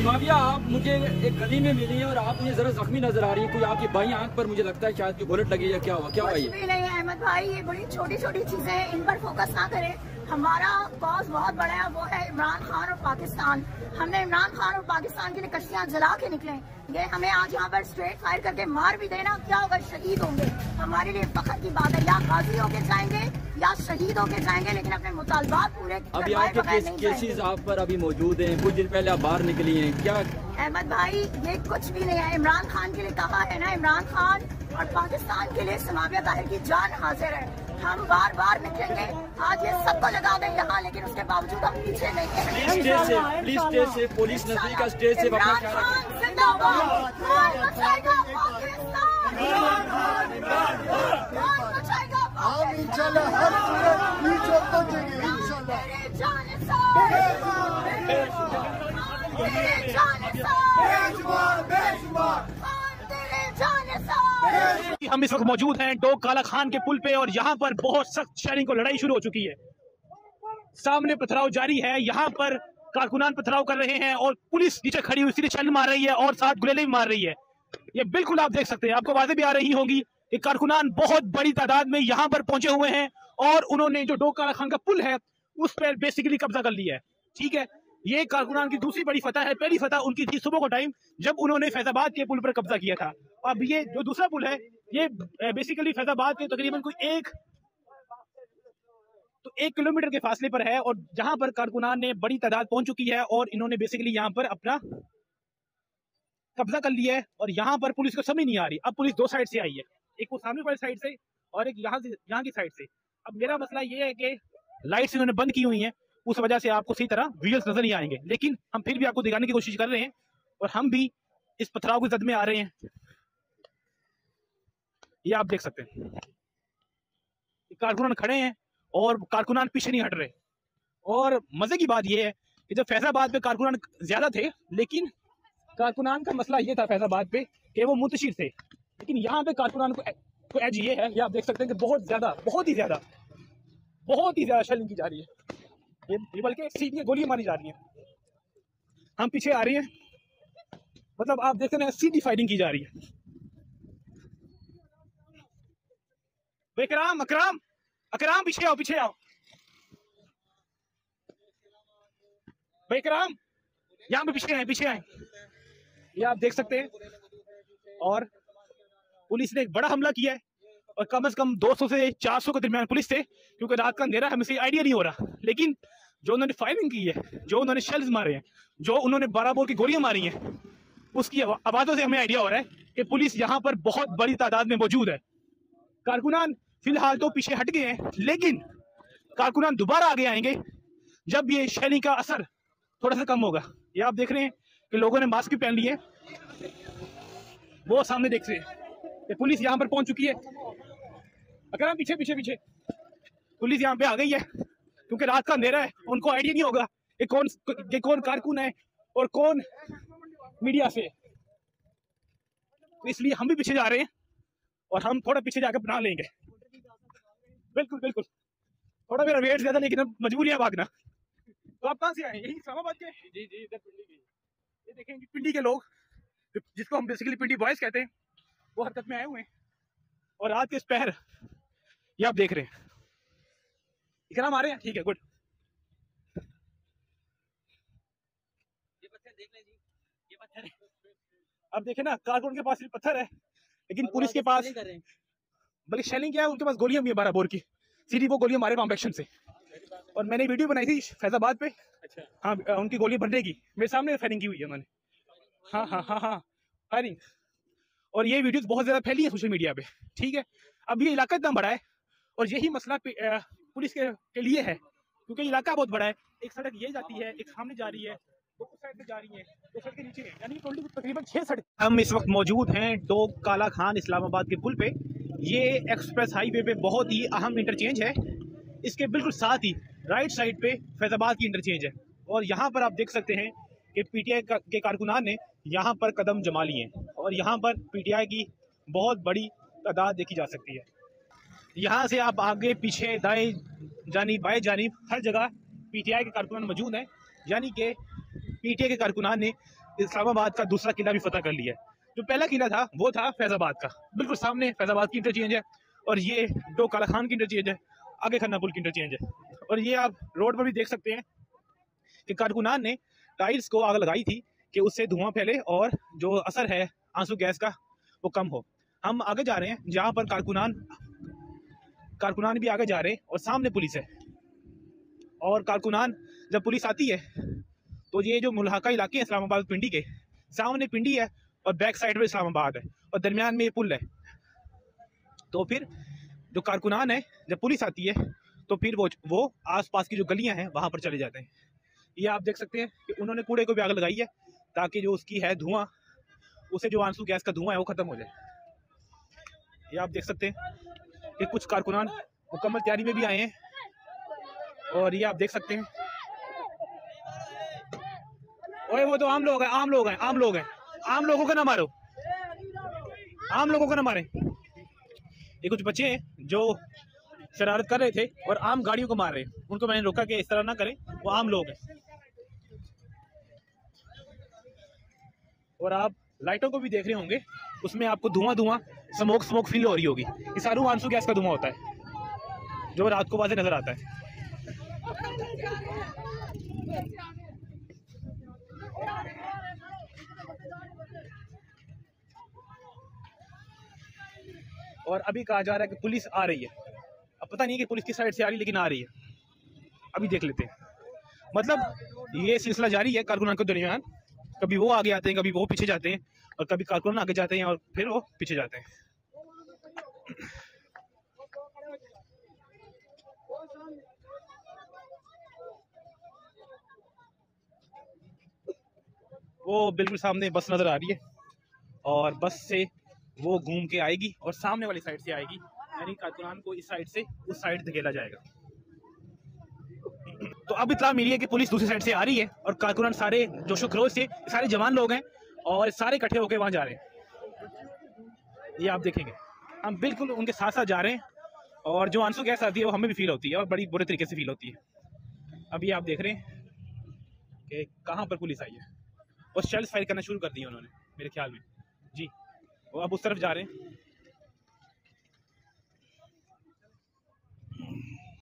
माविया, आप मुझे एक गली में मिली हैं और आप मुझे जरा जख्मी नजर आ रही है। कोई आपकी बाई आंख पर मुझे लगता है शायद की बुलेट लगी है, क्या हुआ? क्या हुआ? कुछ भी नहीं है अहमद भाई, ये बड़ी छोटी छोटी चीजें हैं, इन पर फोकस ना करें। हमारा कॉज बहुत बड़ा है, वो है इमरान खान और पाकिस्तान। हमने इमरान खान और पाकिस्तान के लिए कश्तियां जला के निकले। ये हमें आज यहाँ पर स्ट्रेट फायर करके मार भी देना, क्या होगा? शहीद होंगे। हमारे लिए फख्र की बात है, या गाजी होके जाएंगे या शहीद होके जाएंगे, लेकिन अपने मुतालबात पूरे। अभी आपके केसेस आप पर अभी मौजूद हैं, कुछ दिन पहले आप बाहर निकली हैं, क्या? अहमद भाई, ये कुछ भी नहीं है। इमरान खान के लिए कहा है ना, इमरान खान और पाकिस्तान के लिए समाविया ताहिर की जान हाजिर है। हम बार बार निकलेंगे, आज ये सबको लगा दें यहाँ, लेकिन उसके बावजूद हम पीछे नहीं है। प्लीज स्टे से, पुलिस नजदीक का स्टे से इमरान खान जिंदाबाद, कौन बचाएगा पाकिस्तान, कौन बचाएगा हम इंशाल्लाह हर सूरत नीचे पहुंचेंगे इंशाल्लाह। तेरे जाने से, तेरे जाने से। हम इस वक्त मौजूद हैं डोग काला खान के पुल पे और यहाँ पर बहुत सख्त शेयरिंग को लड़ाई शुरू हो चुकी है। सामने पथराव जारी है, यहाँ पर कारकुनान पथराव कर रहे हैं और पुलिस नीचे खड़ी हुई सीधे छल मार रही है और साथ गुलेले भी मार रही है। ये बिल्कुल आप देख सकते हैं, आपको आवाजें भी आ रही होंगी कि कारकुनान बहुत बड़ी तादाद में यहाँ पर पहुंचे हुए हैं और उन्होंने जो डोग काला खान का पुल है उस पर बेसिकली कब्जा कर लिया है। ठीक है, ये कारकुनान की दूसरी बड़ी फतह है। पहली फतह उनकी थी सुबह को टाइम, जब उन्होंने फैजाबाद के पुल पर कब्जा किया था। अब ये जो दूसरा पुल है, ये बेसिकली फैजाबाद के तकरीबन कोई एक किलोमीटर के फासले पर है और जहां पर कारकुनान ने बड़ी तादाद पहुंच चुकी है और इन्होंने बेसिकली यहाँ पर अपना कब्जा कर लिया है। और यहाँ पर पुलिस को समझ नहीं आ रही। अब पुलिस दो साइड से आई है, एक वो सामने वाली साइड से और एक यहाँ की साइड से। अब मेरा मसला ये है कि लाइट्स इन्होंने बंद की हुई है, उस वजह से आपको सही तरह विजुअल्स नजर नहीं आएंगे, लेकिन हम फिर भी आपको दिखाने की कोशिश कर रहे हैं और हम भी इस पथराव की जद में आ रहे हैं। ये आप देख सकते हैं, कारकुनान खड़े हैं और कारकुनान पीछे नहीं हट रहे। और मजे की बात यह है कि जब फैजाबाद पे कारकुनान ज्यादा थे, लेकिन कारकुनान का मसला ये था फैजाबाद पे कि वो मुंतशिर थे, लेकिन यहाँ पे कारकुनान को एज ये है, ये आप देख सकते हैं कि बहुत ही ज्यादा शेलिंग की जा रही है। ये बल्कि सीधी गोलियां मारी जा रही हैं। हम पीछे आ रहे हैं, मतलब आप देख रहे हैं सीधी फायरिंग की जा रही है। इकराम, अकराम, अकराम पीछे आओ, पीछे आओ। भाई इकराम, यहाँ पे पीछे आए, पीछे आए। ये आप देख सकते हैं। और पुलिस ने एक बड़ा हमला किया है और कम से कम 200 से 400 के दरमियान पुलिस थे, क्योंकि रात का अंधेरा हमें से आइडिया नहीं हो रहा। लेकिन जो उन्होंने फायरिंग की है, जो उन्होंने शेल्स मारे हैं, जो उन्होंने 12 बोर की गोलियां मारी हैं, उसकी आवाजों से हमें आइडिया हो रहा है कि पुलिस यहाँ पर बहुत बड़ी तादाद में मौजूद है। कारकुनान फिलहाल तो पीछे हट गए हैं, लेकिन कारकुनान दोबारा आगे आएंगे जब ये शेलिंग का असर थोड़ा सा कम होगा। ये आप देख रहे हैं कि लोगों ने मास्क भी पहन लिए। वो सामने देख रहे हैं कि पुलिस यहाँ पर पहुंच चुकी है। अगर हम पीछे पीछे पीछे पुलिस यहाँ पे आ गई है, क्योंकि रात का अंधेरा है, उनको आइडिया नहीं होगा कि कौन कारकुन है और कौन मीडिया से। तो इसलिए हम भी पीछे जा रहे हैं और हम थोड़ा पीछे जाकर बना लेंगे। बिल्कुल बिल्कुल, थोड़ा मेरा वेट ज्यादा, लेकिन अब मजबूरी है भागना। तो आप कहाँ से आए? यही इस्लामाबाद के? जी जी, इधर पिंडी के। ये देखेंगे पिंडी के लोग, जिसको हम बेसिकली पिंडी बॉयज कहते हैं, वो हरकत में आए हुए हैं। और रात के इस पहर ये आप देख रहे हैं। इकराम आ रहे हैं? ठीक है, गुड। ये पत्थर देख लें जी, ये पत्थर है। अब देखें ना, कारकुन के पास सिर्फ पत्थर है, लेकिन पुलिस के पास बल्कि शेलिंग क्या है, उनके पास गोलियां भी है 12 बोर की। सीधी वो गोलियां मारे बम एक्शन से। और मैंने वीडियो बनाई थी फैजाबाद पे। अच्छा। हाँ, उनकी गोली बनने की मेरे सामने फायरिंग की हुई है उन्होंने। हाँ हाँ हाँ हाँ, फायरिंग। और ये वीडियोस बहुत ज्यादा फैली है सोशल मीडिया पे। ठीक है, अब ये इलाका इतना बड़ा है और यही मसला पुलिस के लिए है, क्योंकि इलाका बहुत बड़ा है। एक सड़क ये जाती है, एक सामने जा रही है, दो साइड पे जा रही है, दो सड़क के नीचे है, यानी तकरीबन 6 सड़क। हम इस वक्त मौजूद हैं डोग काला खान इस्लामाबाद के पुल पे। ये एक्सप्रेस हाईवे पे बहुत ही अहम इंटरचेंज है। इसके बिल्कुल साथ ही राइट साइड पे फैजाबाद की इंटरचेंज है। और यहाँ पर आप देख सकते हैं कि पीटीआई के कारकुनान ने यहाँ पर कदम जमा लिए हैं और यहाँ पर पीटीआई की बहुत बड़ी तादाद देखी जा सकती है। यहाँ से आप आगे पीछे दाएं जानिब बाएं जानिब हर जगह पीटीआई के कारकुनान मौजूद हैं, यानी कि पीटीआई के कारकुनान ने इस्लामाबाद का दूसरा किला भी फतह कर लिया है। जो पहला किला था वो था फैजाबाद का, बिल्कुल सामने फैजाबाद की इंटरचेंज है, और ये डो काला खान की इंटरचेंज है, आगे खन्ना पुल की इंटरचेंज है। और ये आप रोड पर भी देख सकते हैं कि कारकुनान ने टाइल्स को आग लगाई थी कि उससे धुआं फैले और जो असर है आंसू गैस का वो कम हो। हम आगे जा रहे हैं जहाँ पर कारकुनान भी आगे जा रहे हैं और सामने पुलिस है। और कारकुनान जब पुलिस आती है तो ये जो मुल्हाका इलाके हैं इस्लामाबाद पिंडी के, सामने पिंडी है और बैक साइड में इस्लामाबाद है और दरमियान में ये पुल है। तो फिर जो कारकुनान है जब पुलिस आती है तो फिर वो आसपास की जो गलियां हैं वहां पर चले जाते हैं। ये आप देख सकते हैं कि उन्होंने कूड़े को भी आग लगाई है ताकि जो उसकी है धुआं, उसे जो आंसू गैस का धुआं है वो खत्म हो जाए। ये आप देख सकते हैं कि कुछ कारकुनान मुकम्मल तैयारी में भी आए हैं। और ये आप देख सकते हैं, ओए वो तो आम लोग हैं, आम लोग हैं, आम लोग हैं, आम लोगों को ना मारो, आम लोगों को ना मारें। ये कुछ बच्चे हैं जो शरारत कर रहे थे और आम गाड़ियों को मार रहे हैं, उनको मैंने रोका कि इस तरह ना करें, वो आम लोग हैं। और आप लाइटों को भी देख रहे होंगे, उसमें आपको धुआं स्मोक फील हो रही होगी। ये सारू आंसू गैस का धुआं होता है जो रात को वाज़े नजर आता है। और अभी कहा जा रहा है कि पुलिस आ रही है। अब पता नहीं कि पुलिस किस साइड से आ रही है, लेकिन आ रही है। अभी देख लेते हैं। मतलब ये सिलसिला जारी है कारकुनान के दरमियान, कभी वो आगे आते हैं, कभी वो पीछे जाते हैं, और कभी कारकुनान आगे जाते हैं और फिर वो पीछे जाते हैं। वो बिल्कुल सामने बस नजर आ रही है और बस से वो घूम के आएगी और सामने वाली साइड से आएगी, यानी कारकुनान को इस साइड से उस साइड धकेला जाएगा। तो अब इत्तला मिली है कि पुलिस दूसरी साइड से आ रही है और कारकुनान सारे जोशो खरोश से, सारे जवान लोग हैं और सारे इकट्ठे होकर वहां जा रहे हैं। ये आप देखेंगे, हम बिल्कुल उनके साथ साथ जा रहे हैं और जो आंसू गैस आती है वो हमें भी फील होती है और बड़ी बुरे तरीके से फील होती है। अब ये आप देख रहे हैं कि कहाँ पर पुलिस आई है और शेल्स फायर करना शुरू कर दिए उन्होंने मेरे ख्याल में जी। वो अब उस तरफ जा रहे हैं।